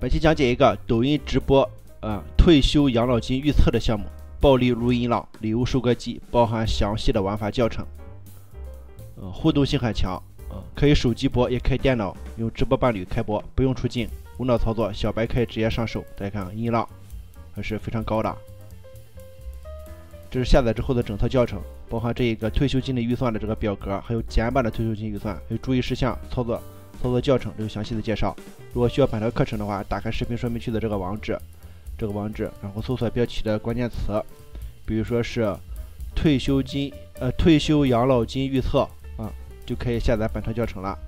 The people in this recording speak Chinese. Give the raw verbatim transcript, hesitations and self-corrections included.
本期讲解一个抖音直播呃退休养老金预测的项目，暴力录音廊、礼物收割机，包含详细的玩法教程，呃互动性很强，呃可以手机播，也可以电脑用直播伴侣开播，不用出镜，无脑操作，小白可以直接上手。大家看音浪还是非常高的。这是下载之后的整套教程，包含这一个退休金的预算的这个表格，还有简版的退休金预算，还有注意事项、操作操作教程都有详细的介绍。如果需要本套课程的话，打开视频说明区的这个网址，这个网址，然后搜索标题的关键词，比如说是退休金呃退休养老金预测啊，就可以下载本套教程了。